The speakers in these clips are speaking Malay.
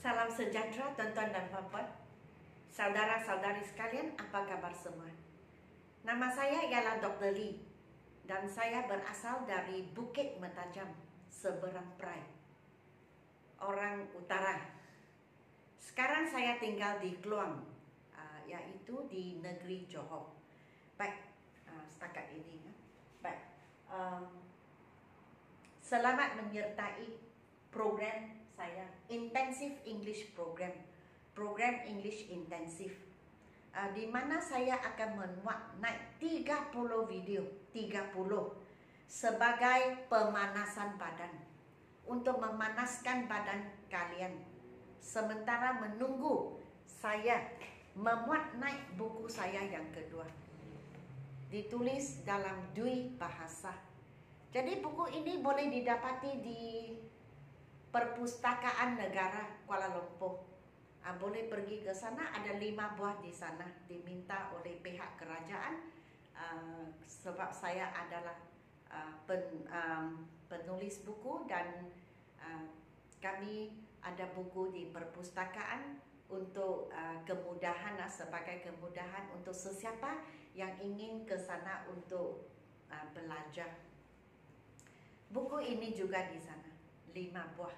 Salam sejahtera tuan-tuan dan puan-puan, saudara-saudari sekalian, apa kabar semua? Nama saya ialah Dr. Lee dan saya berasal dari Bukit Mentajam, Seberang Perai, orang utara. Sekarang saya tinggal di Kluang, yaitu di negeri Johor. Baik, setakat ini. Baik, selamat menyertai program saya, Intensive English Program English Intensif, di mana saya akan memuat naik 30 video, 30 sebagai pemanasan badan, untuk memanaskan badan kalian sementara menunggu saya memuat naik buku saya yang kedua, ditulis dalam 2 bahasa. Jadi buku ini boleh didapati di Perpustakaan Negara Kuala Lumpur. Boleh pergi ke sana, ada 5 buah di sana, diminta oleh pihak kerajaan, sebab saya adalah penulis buku dan kami ada buku di perpustakaan untuk kemudahan, sebagai kemudahan untuk sesiapa yang ingin ke sana untuk belajar. Buku ini juga di sana, 5 buah,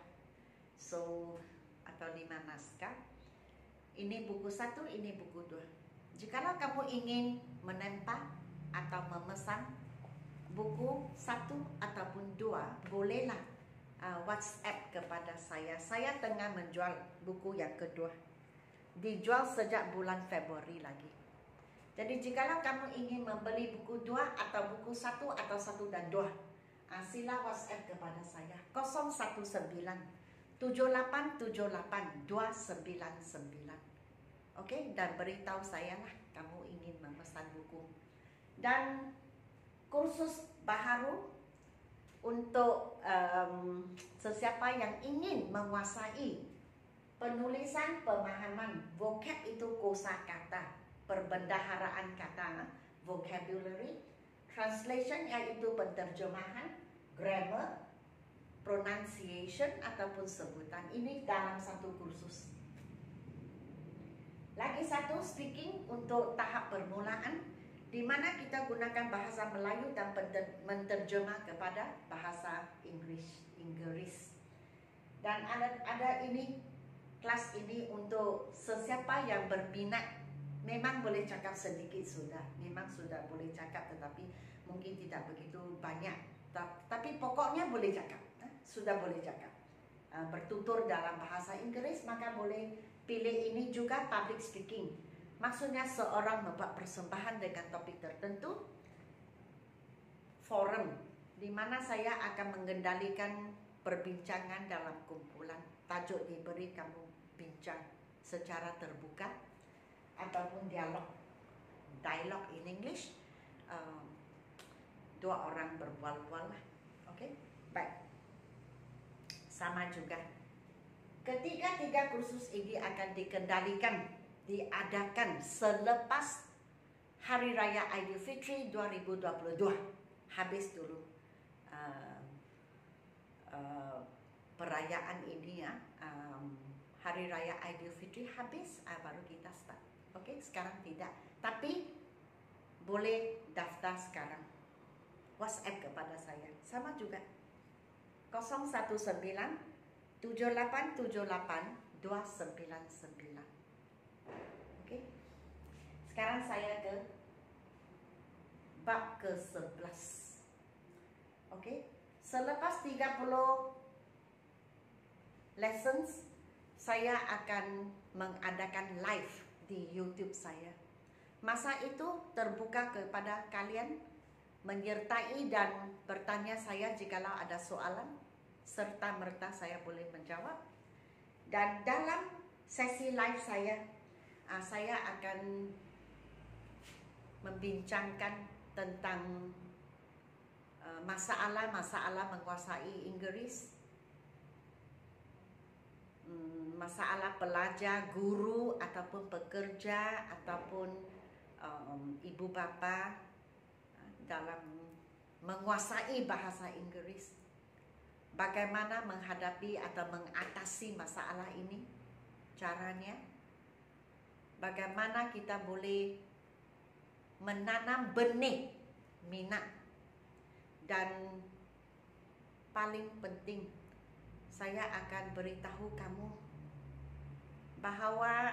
atau 5 naskah. Ini buku 1, ini buku 2. Jikalau kamu ingin menempa atau memesan buku 1 ataupun 2, bolehlah WhatsApp kepada saya. Saya tengah menjual buku yang kedua, dijual sejak bulan Februari lagi. Jadi jikalau kamu ingin membeli buku 2 atau buku 1 atau 1 dan 2, sila WhatsApp kepada saya 0197878 299. Oke, dan beritahu saya lah kamu ingin memesan buku. Dan kursus baharu untuk sesiapa yang ingin menguasai penulisan, pemahaman vocab, itu kosakata, perbendaharaan kata, vocabulary, translation yaitu penterjemahan, grammar, pronunciation ataupun sebutan. Ini dalam satu kursus. Lagi satu, speaking untuk tahap permulaan, di mana kita gunakan bahasa Melayu dan menterjemah kepada bahasa Inggris. Dan ada ini, kelas ini untuk sesiapa yang berminat. Memang boleh cakap sedikit memang sudah boleh cakap, tetapi mungkin tidak begitu banyak. Tapi pokoknya boleh cakap, sudah boleh cakap. Bertutur dalam bahasa Inggris, maka boleh pilih ini juga public speaking. Maksudnya seorang membuat persembahan dengan topik tertentu, forum, di mana saya akan mengendalikan perbincangan dalam kumpulan. Tajuk diberi, kamu bincang secara terbuka, ataupun dialog in English, 2 orang berbual-bual lah. Oke, baik. Sama juga, ketiga kursus ini akan diadakan selepas Hari Raya Aidilfitri 2022. Habis dulu perayaan ini, Hari Raya Aidilfitri habis, baru kita start. Oke, sekarang tidak, tapi boleh daftar sekarang. WhatsApp kepada saya, sama juga 0197878 299. Oke, sekarang saya ke bab ke-11. Oke, selepas 30 lessons, saya akan mengadakan live di YouTube saya. Masa itu terbuka kepada kalian menyertai dan bertanya saya jikalau ada soalan, serta merta saya boleh menjawab. Dan dalam sesi live saya akan membincangkan tentang masalah menguasai Inggris, masalah pelajar, guru ataupun pekerja ataupun ibu bapa dalam menguasai bahasa Inggris. Bagaimana menghadapi atau mengatasi masalah ini. caranya, bagaimana kita boleh menanam benih minat. Dan paling penting, saya akan beritahu kamu bahawa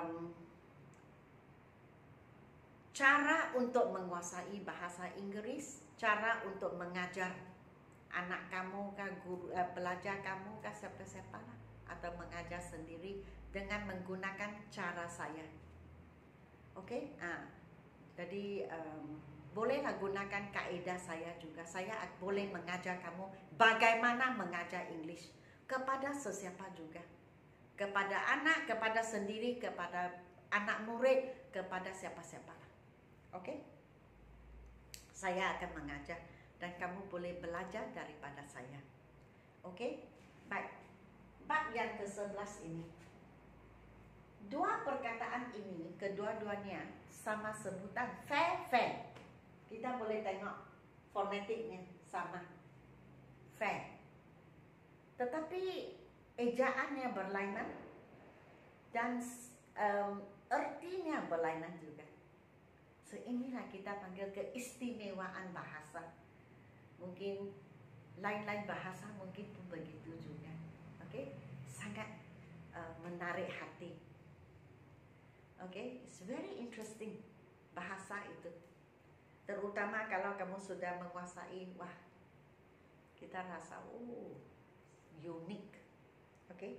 cara untuk menguasai bahasa Inggeris, cara untuk mengajar anak kamu kah, guru, pelajar kamu kah, siapa-siapa lah, atau mengajar sendiri dengan menggunakan cara saya. Okey, jadi bolehlah gunakan kaedah saya juga. Saya boleh mengajar kamu bagaimana mengajar English kepada sesiapa juga, kepada anak, kepada sendiri, kepada anak murid, kepada siapa-siapa. Okey, saya akan mengajar dan kamu boleh belajar daripada saya. Okey, baik. Bab yang ke-11 ini, dua perkataan ini kedua-duanya sama sebutan fair. Kita boleh tengok fonetiknya sama, fair. Tetapi ejaannya berlainan dan ertinya berlainan juga. So inilah kita panggil keistimewaan bahasa. Mungkin lain-lain bahasa mungkin pun begitu juga. Okey, sangat menarik hati. Okay, it's very interesting bahasa itu. Terutama kalau kamu sudah menguasai, wah, kita rasa unik. Okay.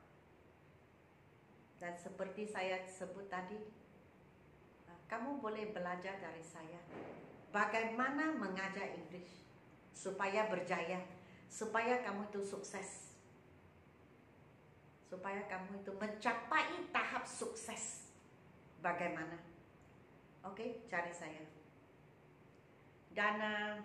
Dan seperti saya sebut tadi, kamu boleh belajar dari saya bagaimana mengajar English supaya berjaya, supaya kamu itu sukses, supaya kamu itu mencapai tahap sukses. Bagaimana? Okey, cari saya. Dan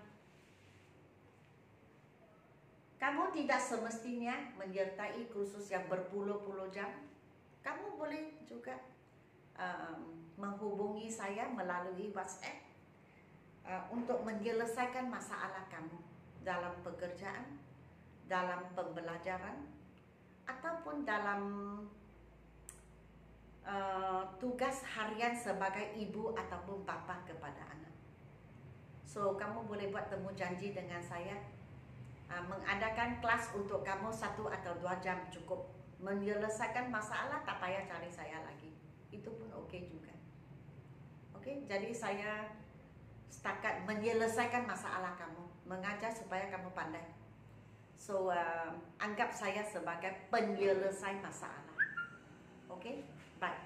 kamu tidak semestinya menyertai kursus yang berpuluh-puluh jam. Kamu boleh juga menghubungi saya melalui WhatsApp untuk menyelesaikan masalah kamu dalam pekerjaan, dalam pembelajaran, ataupun dalam tugas harian sebagai ibu ataupun bapa kepada anak. So, kamu boleh buat temu janji dengan saya, mengadakan kelas untuk kamu 1 atau 2 jam cukup. Menyelesaikan masalah tak payah cari saya lagi. Itu pun okey juga. Okey, jadi saya setakat menyelesaikan masalah kamu, mengajar supaya kamu pandai. So, anggap saya sebagai penyelesai masalah. Okey, baik.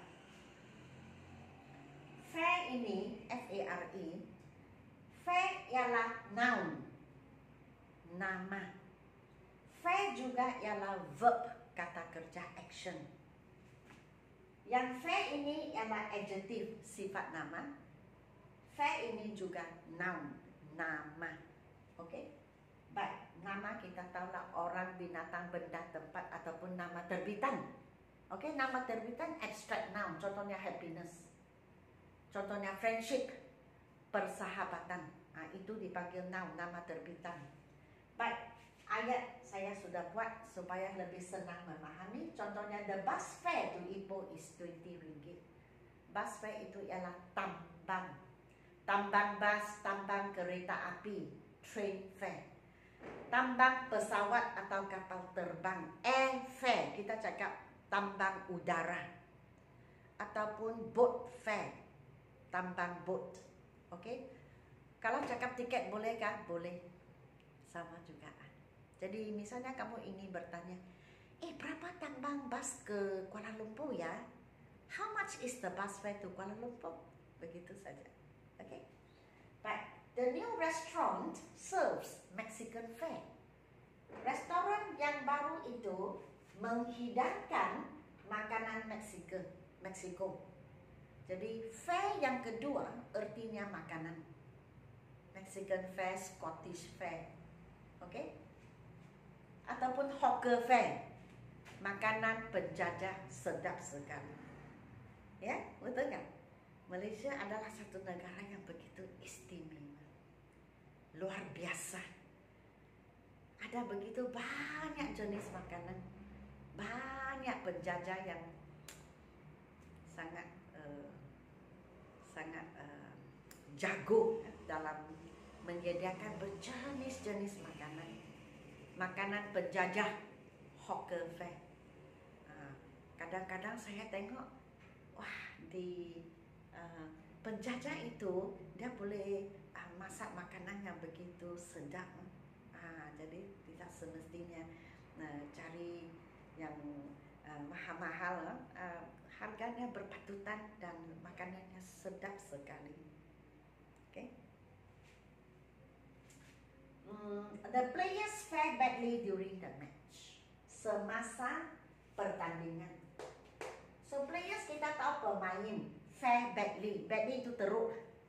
Fair ini, F-A-R-E, fair ialah noun, nama. Fair juga ialah verb, kata kerja, action. Yang fair ini ialah adjective, sifat nama. Fair ini juga noun, nama. Okey? Baik, nama kita tahulah orang, binatang, benda, tempat ataupun nama terbitan. Okey, nama terbitan abstract noun, contohnya happiness. Contohnya friendship, persahabatan. Itu dipanggil noun, nama terbitan. Baik, ayat saya sudah buat supaya lebih senang memahami. Contohnya, the bus fare to Ipoh is 20 ringgit. Bus fare itu ialah tambang. Tambang bas, tambang kereta api, train fare. Tambang pesawat atau kapal terbang, air fare. Kita cakap tambang udara. Ataupun boat fare, tambang boat. Okey? Kalau cakap tiket boleh kah? Boleh. Sama juga. Jadi misalnya kamu ingin bertanya, berapa tambang bas ke Kuala Lumpur ya? How much is the bus fare to Kuala Lumpur? Begitu saja. Okay. Baik. The new restaurant serves Mexican fare. Restoran yang baru itu menghidangkan makanan Meksiko. Jadi fare yang kedua artinya makanan. Mexican fare, Scottish fare. Okay? Ataupun hawker fare, makanan penjajah sedap sekali. Ya, betul kan? Malaysia adalah satu negara yang begitu istimewa, luar biasa. Ada begitu banyak jenis makanan, banyak penjajah yang sangat jago dalam menyediakan berjenis-jenis makanan penjajah hawker fair. Kadang-kadang saya tengok, wah, di penjajah itu dia boleh masak makanan yang begitu sedap. Jadi tidak semestinya cari yang mahal-mahal. Harganya berpatutan dan makanannya sedap sekali. Okay. The players fare badly during the match. Semasa pertandingan. So players, kita tahu pemain fare badly. Badly itu teruk.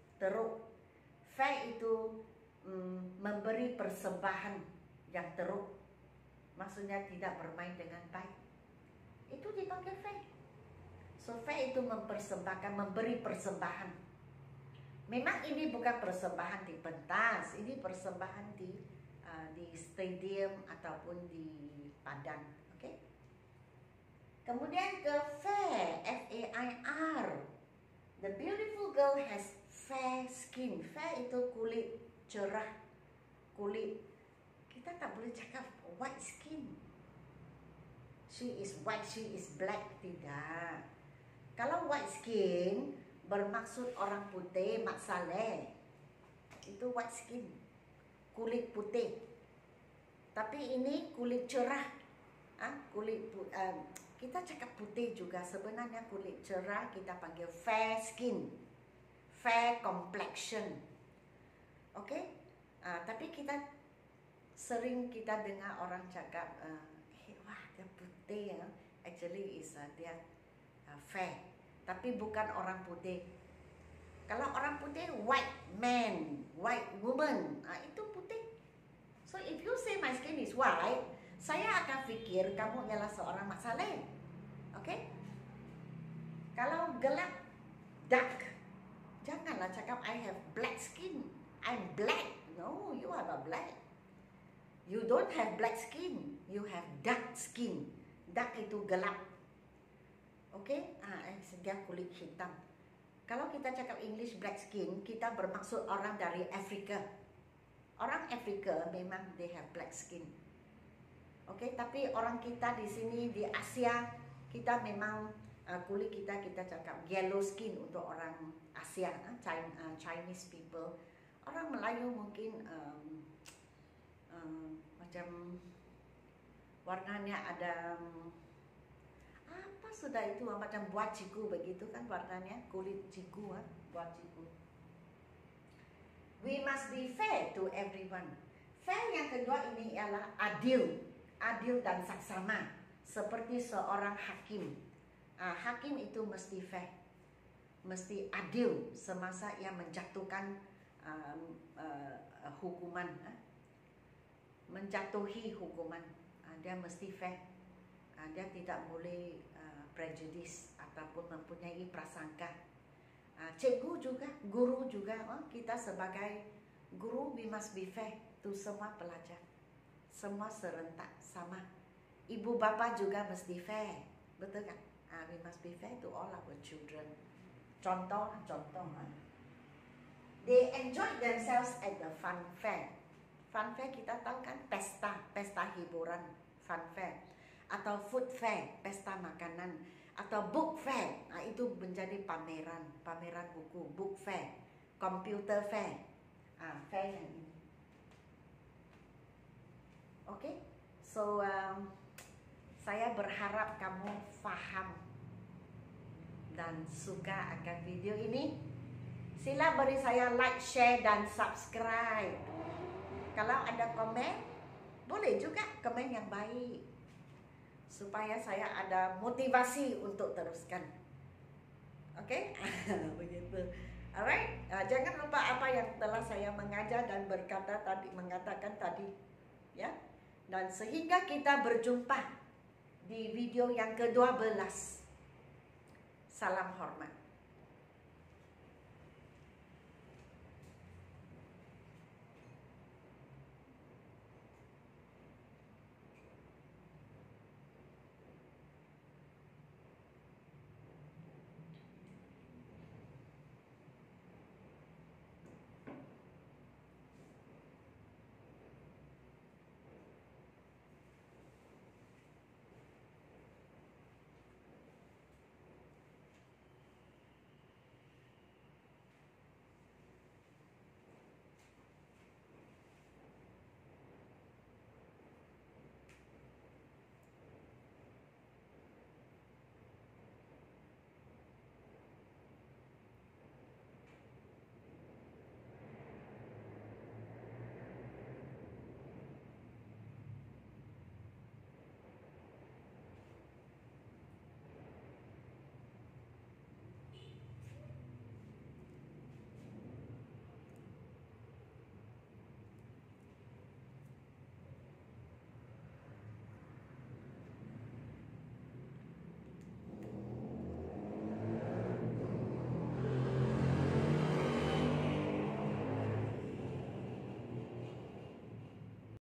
Fare itu memberi persembahan yang teruk. Maksudnya tidak bermain dengan baik. Itu dipanggil fare. So fare itu mempersembahkan, memberi persembahan. Memang ini bukan persembahan di pentas, ini persembahan di stadium ataupun di padang, okay? Kemudian ke fair, F-A-I-R. The beautiful girl has fair skin. Fair itu kulit cerah, kulit. Kita tak boleh cakap white skin. She is white, she is black, tidak. Kalau white skin bermaksud orang putih, Mak Saleh. Itu white skin, kulit putih. Tapi ini kulit cerah. Kita cakap putih juga, sebenarnya kulit cerah kita panggil fair skin, fair complexion. Okay? Tapi kita sering dengar orang cakap, wah, dia putih ya. Actually is dia fair, tapi bukan orang putih. Kalau orang putih, white man, white woman, itu putih. So if you say my skin is white, saya akan fikir kamu ialah seorang Mak Saleh. Okay? Kalau gelap, dark, janganlah cakap I have black skin, I'm black. No, you are not black. You don't have black skin, you have dark skin. Dark itu gelap. Okay? Dia kulit hitam. Kalau kita cakap English black skin, kita bermaksud orang dari Afrika. Orang Afrika memang they have black skin. Okay? Tapi orang kita di sini di Asia, kita memang kulit kita cakap yellow skin untuk orang Asia, Chinese people. Orang Melayu mungkin macam warnanya ada apa sudah itu macam buah ciku begitu kan warnanya, kulit ciku, buah ciku. We must be fair to everyone. Fair yang kedua ini ialah adil dan saksama, seperti seorang hakim. Hakim itu mesti fair, mesti adil semasa ia menjatuhkan hukuman, menjatuhi hukuman. Dia mesti fair. Dia tidak boleh prejudice ataupun mempunyai prasangka. Cikgu juga, guru juga, kita sebagai guru we must be fair to semua pelajar. Semua serentak sama. Ibu bapa juga mesti fair, betul kan? We must be fair to all our children. Contoh. They enjoy themselves at the fun fair. Fun fair kita tahu kan, pesta hiburan, fun fair. Atau food fair, pesta makanan. Atau book fair, itu menjadi pameran buku, book fair. Computer fair, fair yang ini. Okay, so saya berharap kamu faham dan suka akan video ini. Sila beri saya like, share dan subscribe. Kalau ada komen, boleh juga komen yang baik, supaya saya ada motivasi untuk teruskan. Oke? Begitu. Alright, jangan lupa apa yang telah saya mengajar dan mengatakan tadi, ya. Dan sehingga kita berjumpa di video yang ke-12. Salam hormat.